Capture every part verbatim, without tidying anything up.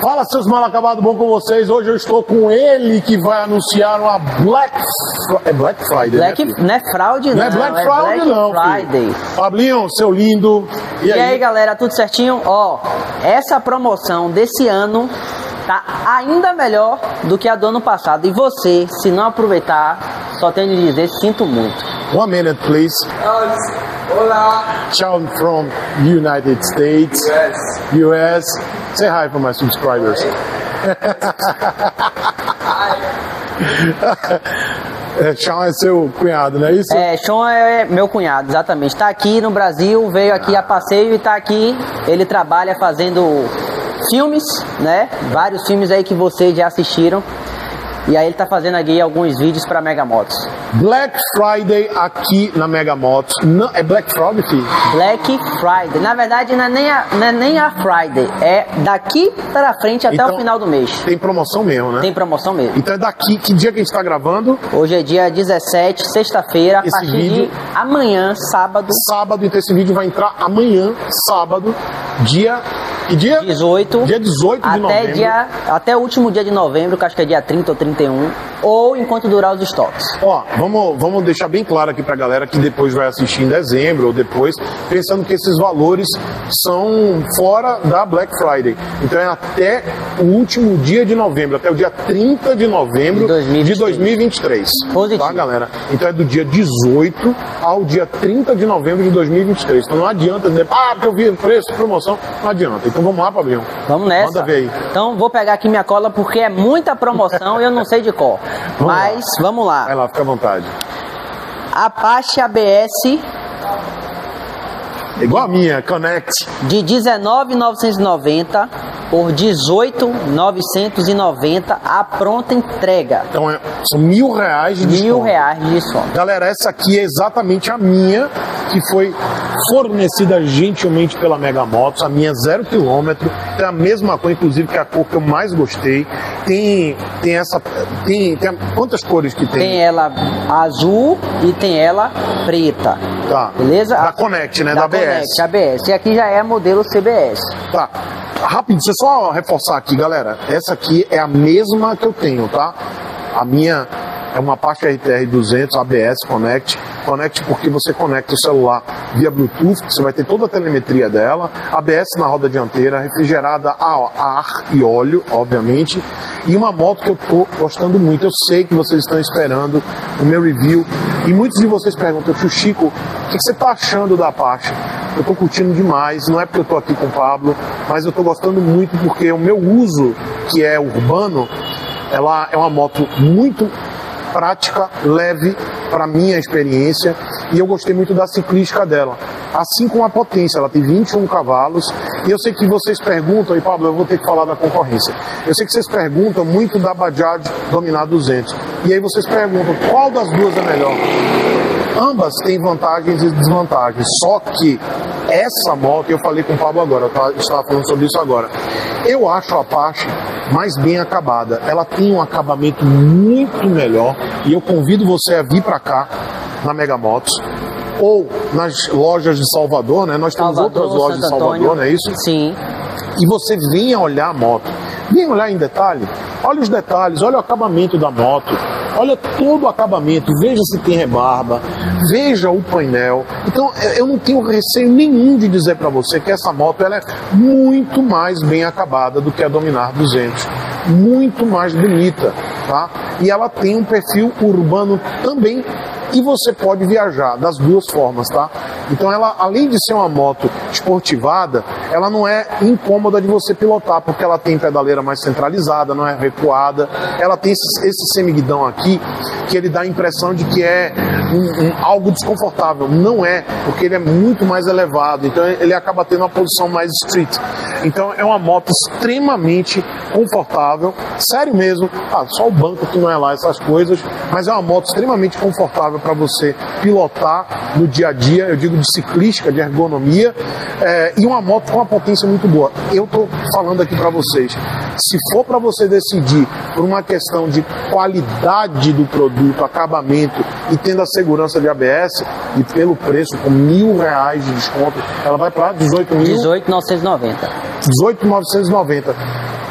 Fala, seus mal acabados, bom com vocês. Hoje eu estou com ele que vai anunciar uma Black Friday. É Black Friday, Black, né? Não é fraude, não. Não é Black é Friday, Black não. Friday. Filho. Fablinho, seu lindo. E, e aí? aí, galera, tudo certinho? Ó, essa promoção desse ano tá ainda melhor do que a do ano passado. E você, se não aproveitar, só tenho de dizer, sinto muito. One minute, please. Olá. Ciao from United States. Yes. U S. Say hi for my subscribers. É, Sean é seu cunhado, não é isso? É, Sean é meu cunhado, exatamente. Tá aqui no Brasil, veio aqui a passeio e tá aqui. Ele trabalha fazendo filmes, né? Vários filmes aí que vocês já assistiram. E aí ele tá fazendo aqui alguns vídeos pra Mega Motos. Black Friday aqui na Mega Motos. Não, é Black Friday, filho? Black Friday. Na verdade, não é nem a, não é nem a Friday. É daqui pra frente até então, o final do mês. Tem promoção mesmo, né? Tem promoção mesmo. Então é daqui. Que dia que a gente tá gravando? Hoje é dia dezessete, sexta-feira. A partir vídeo, de amanhã, sábado. Sábado, então esse vídeo vai entrar amanhã, sábado, dia... Que dia? dezoito. Dia dezoito de até novembro. Dia, até o último dia de novembro, que acho que é dia trinta ou trinta e um. Ou enquanto durar os estoques. Ó, vamos, vamos deixar bem claro aqui pra galera que depois vai assistir em dezembro ou depois, pensando que esses valores são fora da Black Friday. Então é até o último dia de novembro, até o dia trinta de novembro de dois mil e vinte e três. Positivo. Tá, galera? Então é do dia dezoito ao dia trinta de novembro de dois mil e vinte e três. Então não adianta dizer, ah, porque eu vi preço, promoção, não adianta. Então vamos lá, Fabinho. Vamos nessa. Manda ver aí. Então vou pegar aqui minha cola porque é muita promoção e eu não sei de qual. Vamos Mas lá. vamos lá. Vai lá, fica à vontade. Apache A B S. Igual a minha, Connect. De dezenove mil novecentos e noventa por dezoito mil novecentos e noventa a pronta entrega. Então é, são mil reais de desconto. Mil reais de desconto. Galera, essa aqui é exatamente a minha, que foi fornecida gentilmente pela Mega Motos. A minha zero quilômetro. Tem a mesma cor, inclusive, que é a cor que eu mais gostei. Tem, tem essa... Tem, tem quantas cores que tem? Tem ela azul e tem ela preta. Tá. Beleza? Da Connect, né? Da, da A B S. Connect, A B S. E aqui já é modelo C B S. Tá. Rápido, deixa eu só reforçar aqui, galera. Essa aqui é a mesma que eu tenho, tá? A minha é uma Apache R T R duzentos A B S Connect. Connect porque você conecta o celular via Bluetooth, você vai ter toda a telemetria dela. A B S na roda dianteira, refrigerada a ar e óleo, obviamente. E uma moto que eu tô gostando muito. Eu sei que vocês estão esperando o meu review. E muitos de vocês perguntam, tio Chico, o que você tá achando da Apache? Eu tô curtindo demais, não é porque eu tô aqui com o Pablo, mas eu tô gostando muito porque o meu uso, que é urbano, ela é uma moto muito prática, leve para minha experiência, e eu gostei muito da ciclística dela, assim como a potência. Ela tem vinte e um cavalos, e eu sei que vocês perguntam, e Pablo, eu vou ter que falar da concorrência, eu sei que vocês perguntam muito da Bajaj Dominar duzentos, e aí vocês perguntam qual das duas é melhor. Ambas têm vantagens e desvantagens, só que essa moto, eu falei com o Pablo agora, eu estava falando sobre isso agora, eu acho a Apache mais bem acabada. Ela tem um acabamento muito melhor, e eu convido você a vir para cá na Mega Motos ou nas lojas de Salvador, né? Nós temos Salvador, outras lojas Santo de Salvador, Antônio. não é isso? Sim. E você venha olhar a moto, venha olhar em detalhe, olha os detalhes, olha o acabamento da moto, olha todo o acabamento, veja se tem rebarba, veja o painel. Então eu não tenho receio nenhum de dizer para você que essa moto ela é muito mais bem acabada do que a Dominar duzentos, muito mais bonita, tá? E ela tem um perfil urbano também, e você pode viajar das duas formas, tá? Então ela, além de ser uma moto esportivada, ela não é incômoda de você pilotar, porque ela tem pedaleira mais centralizada, não é recuada, ela tem esse, esse semiguidão aqui, que ele dá a impressão de que é um, um, algo desconfortável. Não é, porque ele é muito mais elevado, então ele acaba tendo uma posição mais street. Então é uma moto extremamente confortável, sério mesmo, ah, só o banco que não é lá, essas coisas, mas é uma moto extremamente confortável para você pilotar no dia a dia, eu digo de ciclística, de ergonomia, é, e uma moto com uma potência muito boa. Eu tô falando aqui para vocês, se for para você decidir por uma questão de qualidade do produto, acabamento e tendo a segurança de A B S, e pelo preço, com mil reais de desconto, ela vai para dezoito mil... dezoito mil novecentos e noventa. dezoito mil novecentos e noventa.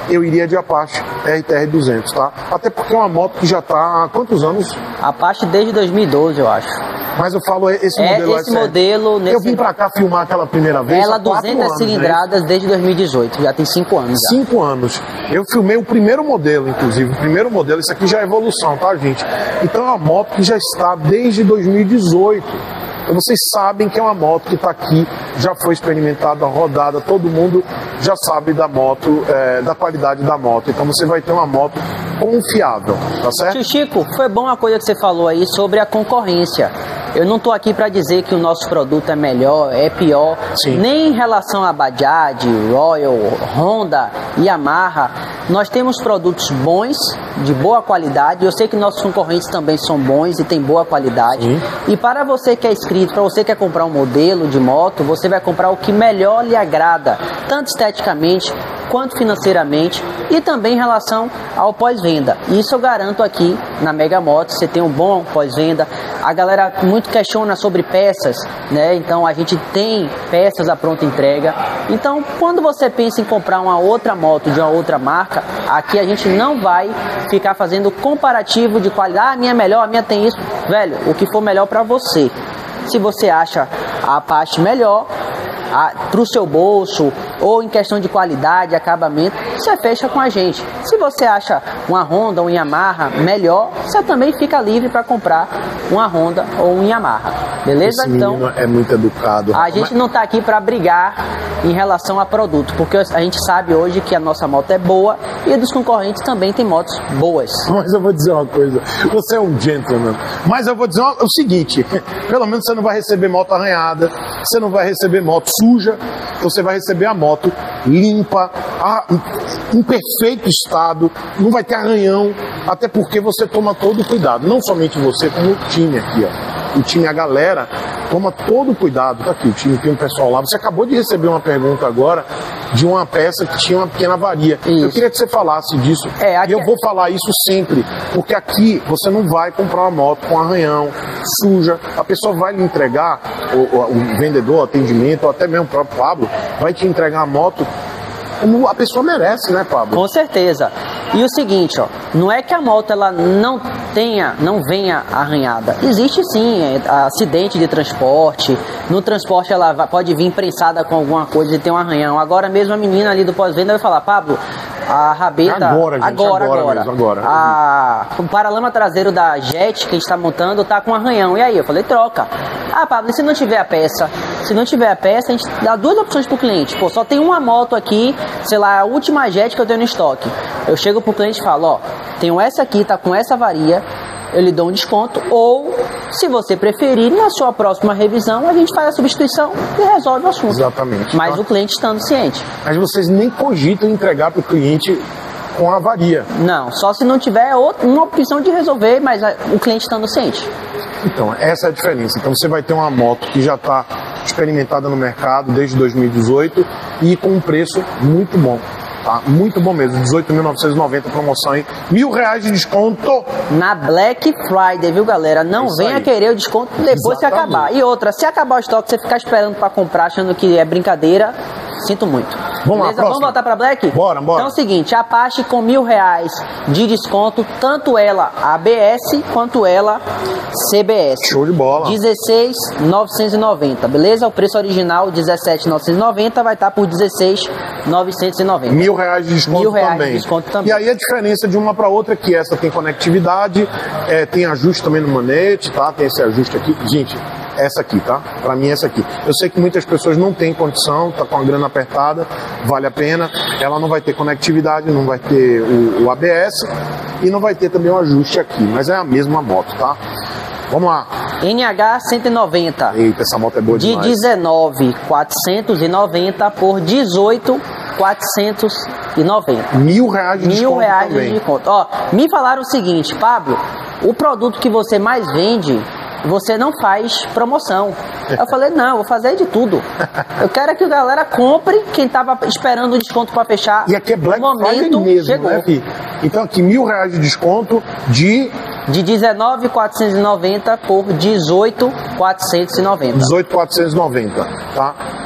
eu iria de Apache R T R duzentos, tá? Até porque é uma moto que já está há quantos anos? Apache desde dois mil e doze, eu acho. Mas eu falo esse é, modelo esse modelo nesse... Eu vim pra cá filmar aquela primeira vez. Ela há quatro duzentas anos, cilindradas, né? Desde dois mil e dezoito, já tem cinco anos. Já. Cinco anos. Eu filmei o primeiro modelo, inclusive. O primeiro modelo, isso aqui já é evolução, tá, gente? Então é uma moto que já está desde dois mil e dezoito. Então vocês sabem que é uma moto que está aqui, já foi experimentada, rodada, todo mundo já sabe da moto, é, da qualidade da moto. Então você vai ter uma moto confiável, tá certo? Tio Chico, foi bom a coisa que você falou aí sobre a concorrência. Eu não estou aqui para dizer que o nosso produto é melhor, é pior, Sim. Nem em relação a Bajaj, Royal, Honda, Yamaha. Nós temos produtos bons, de boa qualidade. Eu sei que nossos concorrentes também são bons e têm boa qualidade. Sim. E para você que é inscrito, para você que quer comprar um modelo de moto, você vai comprar o que melhor lhe agrada, tanto esteticamente quanto financeiramente e também em relação ao pós-venda. Isso eu garanto aqui na Mega Motos, você tem um bom pós-venda. A galera muito questiona sobre peças, né? Então a gente tem peças à pronta entrega. Então quando você pensa em comprar uma outra moto de uma outra marca, aqui a gente não vai ficar fazendo comparativo de qualidade. Ah, a minha é melhor, a minha tem isso. Velho, o que for melhor para você. Se você acha a Apache melhor para o seu bolso ou em questão de qualidade, acabamento, você fecha com a gente. Se você acha uma Honda ou um Yamaha melhor, você também fica livre para comprar uma Honda ou um Yamaha, beleza? Esse então menino é muito educado. A gente não está aqui para brigar em relação a produto, porque a gente sabe hoje que a nossa moto é boa e dos concorrentes também tem motos boas. Mas eu vou dizer uma coisa, você é um gentleman, mas eu vou dizer o seguinte, pelo menos você não vai receber moto arranhada, você não vai receber moto suja, você vai receber a moto limpa, a, em perfeito estado, não vai ter arranhão, até porque você toma todo o cuidado, não somente você, como o time aqui, ó. O time, a galera, toma todo o cuidado. Tá aqui, o time tem um pessoal lá. Você acabou de receber uma pergunta agora de uma peça que tinha uma pequena avaria. Isso. Eu queria que você falasse disso. É, aqui... E eu vou falar isso sempre, porque aqui você não vai comprar uma moto com arranhão, suja. A pessoa vai lhe entregar, o, o, o vendedor, o atendimento, ou até mesmo o próprio Pablo, vai te entregar a moto como a pessoa merece, né, Pablo? Com certeza. E o seguinte, ó, não é que a moto ela não tenha, não venha arranhada. Existe sim, é, acidente de transporte. No transporte ela vai, pode vir prensada com alguma coisa e ter um arranhão. Agora mesmo a menina ali do pós-venda vai falar, Pablo, a rabeta... Agora, gente, agora, agora. agora. Mesmo, agora. A, o paralama traseiro da Jet que a gente está montando tá com arranhão. E aí? Eu falei, troca. Ah, Pablo, e se não tiver a peça? Se não tiver a peça, a gente dá duas opções pro cliente. Pô, só tem uma moto aqui, sei lá, a última Jet que eu tenho no estoque. Eu chego pro cliente e falo, ó, tenho essa aqui, tá com essa avaria, eu lhe dou um desconto, ou, se você preferir, na sua próxima revisão, a gente faz a substituição e resolve o assunto. Exatamente. Mas tá? O cliente estando ciente. Mas vocês nem cogitam entregar pro cliente com a avaria. Não, só se não tiver outra, uma opção de resolver, mas a, o cliente estando ciente. Então, essa é a diferença. Então você vai ter uma moto que já está experimentada no mercado desde dois mil e dezoito e com um preço muito bom. Tá? Muito bom mesmo, dezoito mil novecentos e noventa promoção, hein? Mil reais de desconto na Black Friday, viu, galera? Não Isso venha aí. Querer o desconto depois que acabar. E outra, se acabar o estoque, você ficar esperando para comprar achando que é brincadeira, sinto muito. Vamos Beleza? lá, Vamos voltar para Black? Bora, bora. Então é o seguinte, a Apache com mil reais de desconto, tanto ela A B S quanto ela C B S. Show de bola. dezesseis mil novecentos e noventa, beleza? O preço original dezessete mil novecentos e noventa vai estar por dezesseis mil novecentos e noventa. Mil reais de desconto, mil reais também. De desconto também. E aí a diferença de uma para outra é que essa tem conectividade, é, tem ajuste também no manete, tá? Tem esse ajuste aqui. Gente, essa aqui, tá? Pra mim, essa aqui. Eu sei que muitas pessoas não têm condição, tá com a grana apertada, vale a pena. Ela não vai ter conectividade, não vai ter o, o A B S e não vai ter também o ajuste aqui, mas é a mesma moto, tá? Vamos lá. N H cento e noventa. Eita, essa moto é boa demais. De dezenove mil quatrocentos e noventa por dezoito mil quatrocentos e noventa. Mil reais de desconto Mil reais também. de desconto. Ó, me falaram o seguinte, Pablo, o produto que você mais vende, você não faz promoção. Eu falei, não, eu vou fazer de tudo. Eu quero que a galera compre, quem tava esperando o desconto para fechar. E aqui é Black Friday mesmo, chegou. Né, Fih? Então aqui mil reais de desconto de... De dezenove mil quatrocentos e noventa por dezoito mil quatrocentos e noventa. dezoito mil quatrocentos e noventa, tá?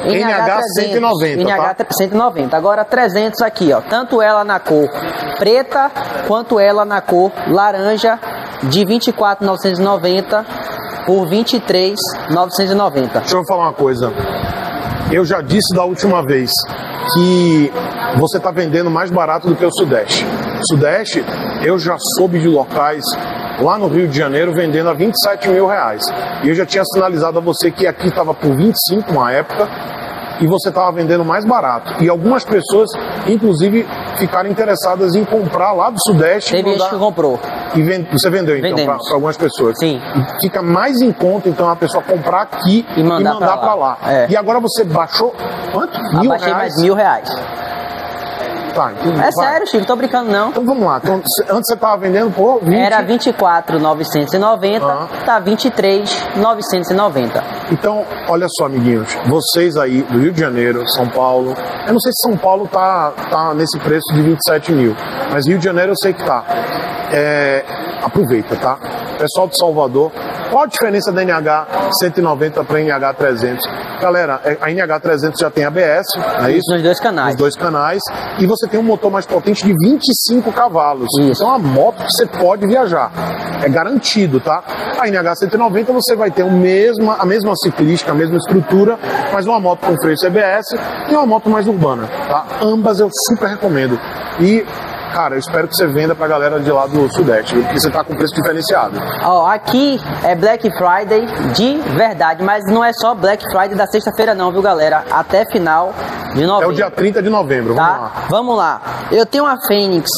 N H cento e noventa, N H tá? cento e noventa. Agora trezentos aqui, ó. Tanto ela na cor preta, quanto ela na cor laranja, de vinte e quatro mil novecentos e noventa por vinte e três mil novecentos e noventa. Deixa eu falar uma coisa. Eu já disse da última vez que você está vendendo mais barato do que o Sudeste. Sudeste, eu já soube de locais lá no Rio de Janeiro vendendo a vinte e sete mil reais. E eu já tinha sinalizado a você que aqui estava por vinte e cinco uma época e você estava vendendo mais barato. E algumas pessoas, inclusive, ficaram interessadas em comprar lá do Sudeste. Teve gente que comprou. E vend... Você vendeu, então, para algumas pessoas. Sim. E fica mais em conta, então, a pessoa comprar aqui e mandar, e mandar para lá. lá. É. E agora você baixou quanto? Mil Abaixei reais? mais mil reais. Tá, então, é vai. sério, Chico, tô brincando não. Então vamos lá. Então, antes você estava vendendo por vinte... Era vinte e quatro mil novecentos e noventa, ah. tá vinte e três mil novecentos e noventa. Então, olha só, amiguinhos, vocês aí do Rio de Janeiro, São Paulo, eu não sei se São Paulo tá, tá nesse preço de vinte e sete mil, mas Rio de Janeiro eu sei que tá. É, aproveita, tá? Pessoal de Salvador, qual a diferença da N H cento e noventa para a N H trezentos? Galera, a N H trezentos já tem A B S, não é isso? Nos dois canais. Nos dois canais. E você tem um motor mais potente de vinte e cinco cavalos. Isso. Então é uma moto que você pode viajar. É garantido, tá? A N H cento e noventa você vai ter o mesma, a mesma ciclística, a mesma estrutura, mas uma moto com freio C B S e uma moto mais urbana, tá? Ambas eu super recomendo. E cara, eu espero que você venda pra galera de lá do Sudeste, porque você tá com preço diferenciado. Ó, aqui é Black Friday de verdade, mas não é só Black Friday da sexta-feira não, viu, galera? Até final de novembro. É o dia trinta de novembro, tá? vamos lá. Vamos lá. Eu tenho uma Fênix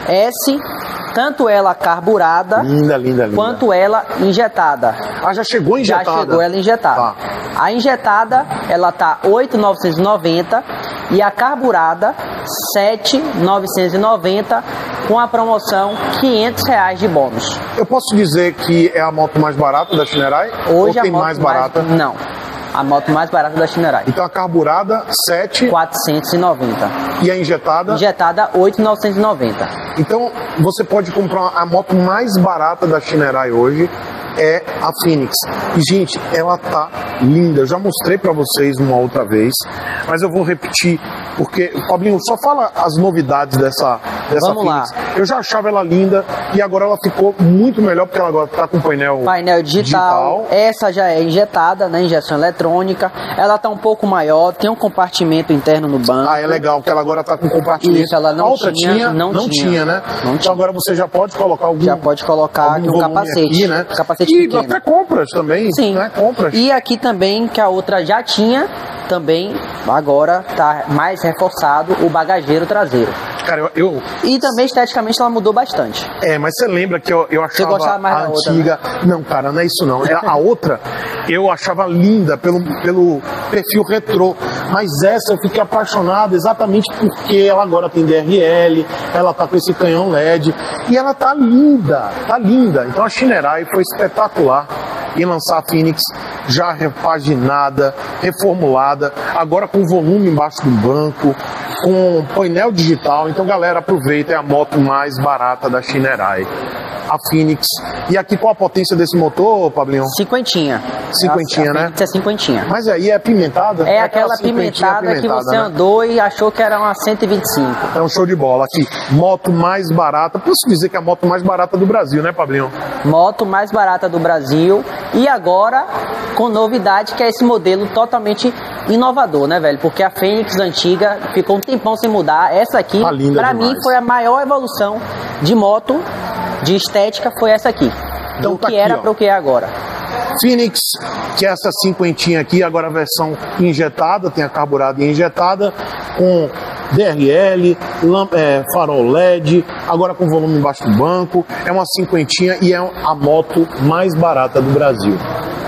S, tanto ela carburada, linda, linda, linda, quanto ela injetada. Ah, já chegou injetada? Já chegou ela injetada. Tá. A injetada, ela tá oito mil novecentos e noventa e a carburada sete mil novecentos e noventa com a promoção quinhentos reais de bônus. Eu posso dizer que é a moto mais barata da Shinerai? Hoje ou tem a moto mais barata? Mais, não. A moto mais barata da Shinerai. Então a carburada sete quatrocentos e noventa. E a injetada? Injetada oito mil novecentos e noventa. Então você pode comprar a moto mais barata da Shinerai hoje. É a Phoenix. E, gente, ela tá linda. Eu já mostrei pra vocês uma outra vez, mas eu vou repetir, porque, Fabinho, só fala as novidades dessa, dessa Vamos Phoenix. lá. Eu já achava ela linda e agora ela ficou muito melhor, porque ela agora tá com painel, painel digital. digital. Essa já é injetada, né? Injeção eletrônica. Ela tá um pouco maior, tem um compartimento interno no banco. Ah, é legal, porque ela agora tá com compartimento. Isso, ela não a outra tinha, tinha, não, não tinha, tinha, né? Não então tinha. agora você já pode colocar algum... Já pode colocar aqui um capacete. Aqui, né? Capacete e pequeno. até compras também. Sim. Né? Compras. E aqui também, que a outra já tinha, também agora tá mais reforçado o bagageiro traseiro. Cara, eu, eu... E também esteticamente ela mudou bastante. É, mas você lembra que eu, eu achava gostava mais a da outra, antiga... né? Não, cara, não é isso não. A outra eu achava linda pelo, pelo perfil retrô. Mas essa eu fiquei apaixonado exatamente porque ela agora tem D R L, ela tá com esse canhão L E D e ela tá linda, tá linda. Então a Shinerai foi espetacular em lançar a Phoenix já repaginada, reformulada, agora com volume embaixo do banco, com painel digital. Então, galera, aproveita, é a moto mais barata da Shinerai, a Phoenix. E aqui qual a potência desse motor, Pablinho? Cinquentinha. Cinquentinha, a, a né? Phoenix é cinquentinha. Mas aí é pimentada? É aquela pimentada que você né? andou e achou que era uma cento e vinte e cinco. É um show de bola. Aqui, moto mais barata. Posso dizer que é a moto mais barata do Brasil, né, Pablinho? Moto mais barata do Brasil. E agora, com novidade, que é esse modelo totalmente inovador, né, velho? Porque a Fênix antiga ficou um tempão sem mudar. Essa aqui, tá linda pra demais. mim, foi a maior evolução de moto, de estética, foi essa aqui. Então, do tá que aqui, era ó. pro que é agora. Phoenix, que é essa cinquentinha aqui, agora a versão injetada, tem a carburada injetada, com D R L, lamp, é, farol L E D, agora com volume embaixo do banco, é uma cinquentinha e é a moto mais barata do Brasil.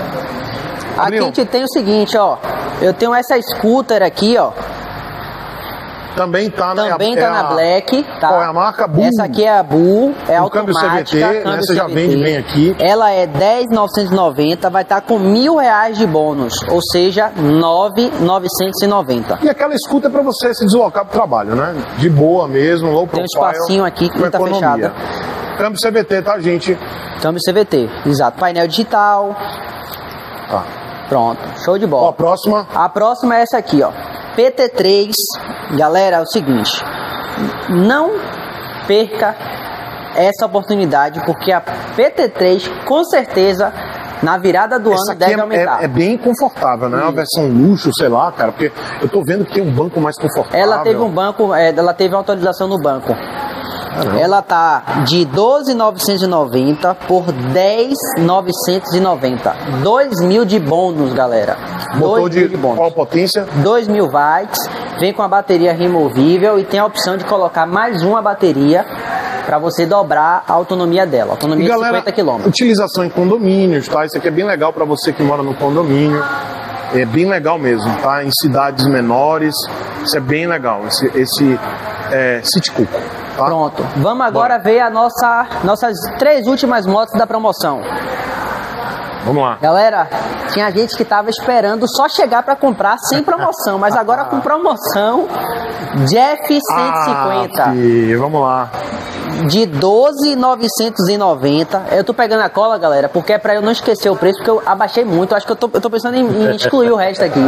Aqui a gente tem o seguinte, ó, eu tenho essa scooter aqui, ó. Também tá na, Também é tá a, na Black, tá? Qual é a marca? Bull. Essa aqui é a Bull, é o automática. câmbio C V T, câmbio né? Você já C V T. vende bem aqui. Ela é dez mil novecentos e noventa, vai estar com mil reais de bônus, ou seja, nove mil novecentos e noventa. E aquela scooter para você se deslocar pro trabalho, né? De boa mesmo, low Tem um profile. espacinho aqui que com não tá economia. fechada. Câmbio C V T, tá, gente? Câmbio C V T, exato. Painel digital. Tá. Pronto, show de Ó, bola. a próxima. A próxima é essa aqui, ó. P T três. Galera, é o seguinte. Não perca essa oportunidade, porque a P T três, com certeza, na virada do Essa ano, aqui deve é, aumentar. é, é bem confortável, né? É uma versão luxo, sei lá, cara, porque eu tô vendo que tem um banco mais confortável. Ela teve um banco, é, ela teve uma atualização no banco. Caramba. Ela tá de doze mil novecentos e noventa por dez mil novecentos e noventa. dois mil de bônus, galera. Motor dois de, mil de bônus. qual potência? dois mil watts, vem com a bateria removível e tem a opção de colocar mais uma bateria para você dobrar a autonomia dela. Autonomia E de galera, cinquenta quilômetros. utilização em condomínios, tá? Isso aqui é bem legal para você que mora no condomínio. É bem legal mesmo, tá? Em cidades menores, isso é bem legal. Esse, esse é, City Cuco, tá? Pronto. Vamos agora Bora. ver a nossa, nossas três últimas motos da promoção. Vamos lá. Galera, tinha gente que tava esperando só chegar para comprar sem promoção, mas agora com promoção de F cento e cinquenta. Ah, fi, vamos lá. De doze mil novecentos e noventa. Eu tô pegando a cola, galera, porque é pra eu não esquecer o preço, porque eu abaixei muito. Acho que eu tô, eu tô pensando em, em excluir o resto aqui.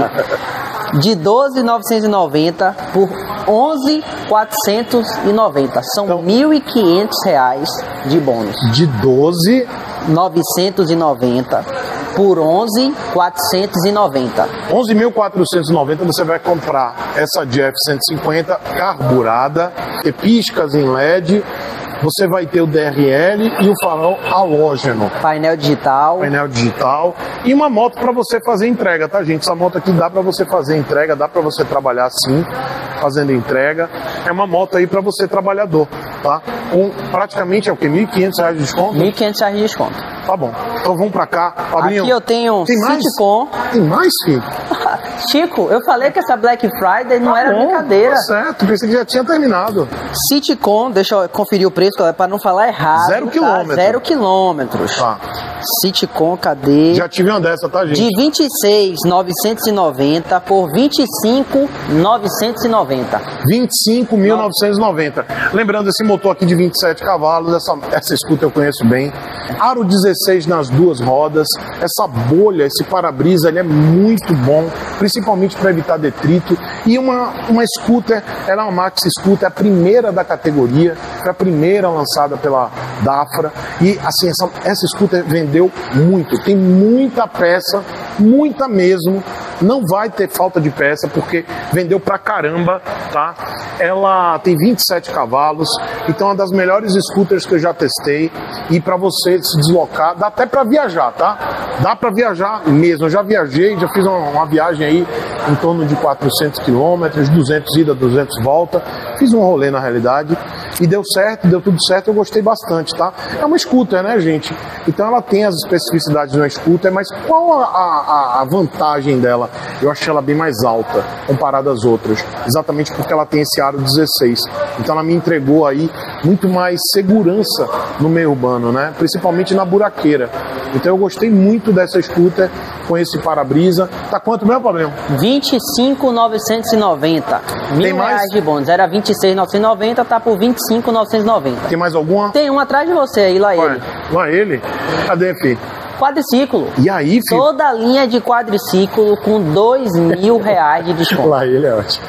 De doze mil novecentos e noventa por onze mil quatrocentos e noventa. São Então, mil e quinhentos reais de bônus. De doze, novecentos e noventa por onze mil quatrocentos e noventa. onze mil quatrocentos e noventa você vai comprar essa de F cento e cinquenta carburada, ter piscas em L E D, você vai ter o D R L e o farol halógeno, Painel digital. painel digital e uma moto para você fazer entrega, tá, gente? Essa moto aqui dá para você fazer entrega, dá para você trabalhar assim, fazendo entrega. É uma moto aí para você trabalhador, tá? Com praticamente é o que? mil e quinhentos reais de desconto? mil e quinhentos reais de desconto. Tá bom. Então vamos pra cá. Fabinho, Aqui eu tenho tem mais? Citicon. Tem mais, filho? Chico, eu falei que essa Black Friday não era Bom, brincadeira. Tá certo, pensei que já tinha terminado. Citicon, deixa eu conferir o preço, para não falar errado. Zero tá? quilômetro. Zero quilômetros. Tá. Citicon, cadê? Já tive uma dessa, tá, gente? De vinte e seis mil novecentos e noventa por vinte e cinco mil novecentos e noventa. vinte e cinco mil novecentos e noventa. Lembrando, esse motor aqui de vinte e sete cavalos, essa, essa scooter eu conheço bem. Aro dezesseis nas duas rodas. Essa bolha, esse para-brisa, ele é muito bom, principalmente para evitar detrito. E uma, uma scooter, ela é uma Maxi Scooter, a primeira da categoria, foi a primeira lançada pela Dafra. E assim, essa, essa scooter vendeu muito, tem muita peça, muita mesmo. Não vai ter falta de peça, porque vendeu pra caramba, tá? Ela tem vinte e sete cavalos, então é uma das melhores scooters que eu já testei. E para você se deslocar, dá até para viajar, tá? Dá para viajar mesmo. Eu já viajei, já fiz uma, uma viagem aí em torno de quatrocentos quilômetros, duzentos ida, duzentos volta. Fiz um rolê na realidade e deu certo, deu tudo certo, eu gostei bastante, tá? É uma scooter, né, gente? Então ela tem as especificidades de uma scooter, mas qual a, a, a vantagem dela? Eu achei ela bem mais alta comparada às outras, exatamente porque ela tem esse aro dezesseis. Então ela me entregou aí muito mais segurança no meio urbano, né? Principalmente na buraqueira. Então eu gostei muito dessa scooter com esse para-brisa. Tá quanto mesmo, problema? vinte e cinco mil novecentos e noventa. Mil mais? reais de bônus. Era vinte e seis mil novecentos e noventa, tá por vinte e cinco mil novecentos e noventa. Tem mais alguma? Tem um atrás de você aí, lá Ué, ele. lá ele? Cadê, filho? Quadriciclo. E aí, filho? Toda a linha de quadriciclo com dois mil reais de desconto. Lá ele é ótimo.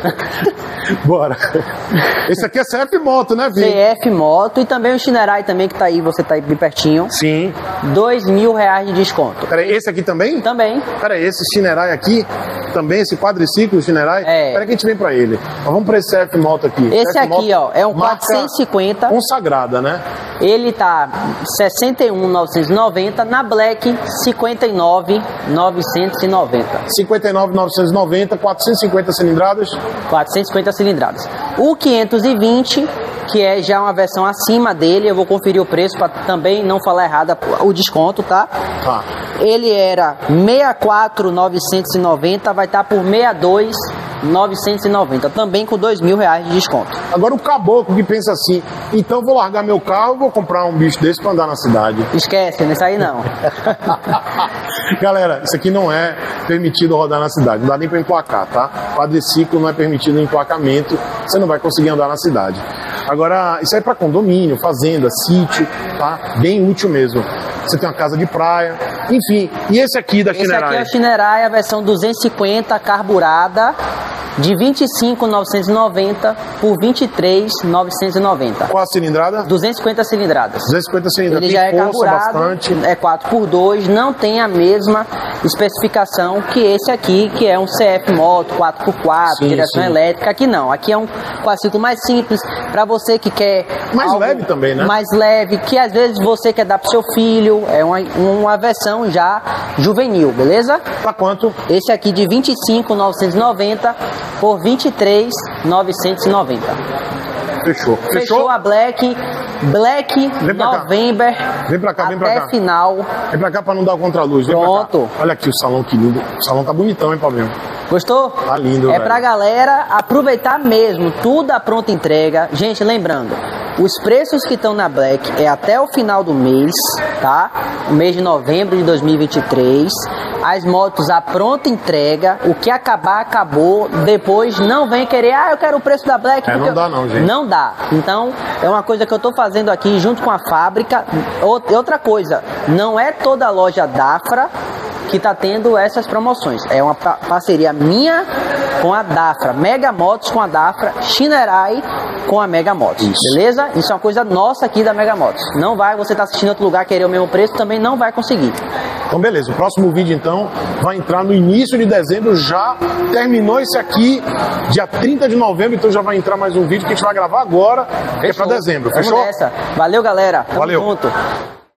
Bora. Esse aqui é C F Moto, né, C filho? F Moto e também o Shinerai também, que tá aí, você tá aí bem pertinho. Sim. dois mil reais de desconto. Peraí, esse aqui também? Também. Peraí, esse Shinerai aqui, também esse quadriciclo Shinerai? É. Peraí que a gente vem pra ele. Mas vamos pra esse C F Moto aqui. Esse C F aqui, Moto, ó, é um marca quatrocentos e cinquenta. consagrada, né? Ele tá sessenta e um mil novecentos e noventa, na Black cinquenta e nove mil novecentos e noventa. cinquenta e nove mil novecentos e noventa, quatrocentas e cinquenta cilindradas. quatrocentas e cinquenta cilindradas. O quinhentos e vinte, que é já uma versão acima dele, eu vou conferir o preço para também não falar errado o desconto, tá? Tá. Ele era sessenta e quatro mil novecentos e noventa, vai estar por sessenta e dois mil novecentos e noventa, também com dois mil reais de desconto. Agora o caboclo que pensa assim, então vou largar meu carro e vou comprar um bicho desse pra andar na cidade. Esquece, nesse aí não. Galera, isso aqui não é permitido rodar na cidade, não dá nem para emplacar, tá? Quadriciclo não é permitido em emplacamento, você não vai conseguir andar na cidade. Agora, isso aí é para condomínio, fazenda, sítio, tá? Bem útil mesmo. você tem uma casa de praia, enfim. E esse aqui da Esse Shinerai? aqui é o Shinerai, a versão duzentos e cinquenta carburada, de vinte e cinco mil novecentos e noventa por vinte e três mil novecentos e noventa. Qual a cilindrada? duzentas e cinquenta cilindradas. duzentos e cinquenta cilindradas. Ele já é Tem força carburado, bastante. é quatro por dois, não tem a mesma especificação que esse aqui, que é um C F Moto quatro por quatro, Sim, direção sim. elétrica. Aqui não, aqui é um quadriciclo mais simples, para você que quer... Mais algo leve também, né? Mais leve, que às vezes você quer dar pro seu filho, é uma, uma versão já juvenil, beleza? Pra quanto? Esse aqui de vinte e cinco mil novecentos e noventa por vinte e três mil novecentos e noventa. Fechou. Fechou a Black, Black Vem pra cá. November. Vem pra cá, vem pra até cá. final. Vem pra cá pra não dar o contraluz. Vem Pronto. pra cá. Olha aqui o salão, que lindo. O salão tá bonitão, hein, Paulinho? Gostou? Tá lindo, É velho. pra galera aproveitar mesmo, tudo à pronta entrega. Gente, lembrando, os preços que estão na Black é até o final do mês, tá? O mês de novembro de dois mil e vinte e três. As motos à pronta entrega, o que acabar, acabou. Depois não vem querer, ah, eu quero o preço da Black. É, porque não eu-" dá não, gente. Não dá. Então, é uma coisa que eu tô fazendo aqui junto com a fábrica. Out- Outra coisa, não é toda loja Dafra que tá tendo essas promoções. É uma pa- parceria minha com a Dafra, Mega Motos com a Dafra, Shinerai com a Mega Motos. Isso. Beleza? Isso é uma coisa nossa aqui da Mega Motos. Não vai, você tá assistindo em outro lugar, querer o mesmo preço, também não vai conseguir. Então, beleza. O próximo vídeo, então, vai entrar no início de dezembro. Já terminou esse aqui, dia trinta de novembro. Então, já vai entrar mais um vídeo que a gente vai gravar agora, que é pra dezembro. Vamos Fechou? nessa. Valeu, galera. Tamo Valeu. junto.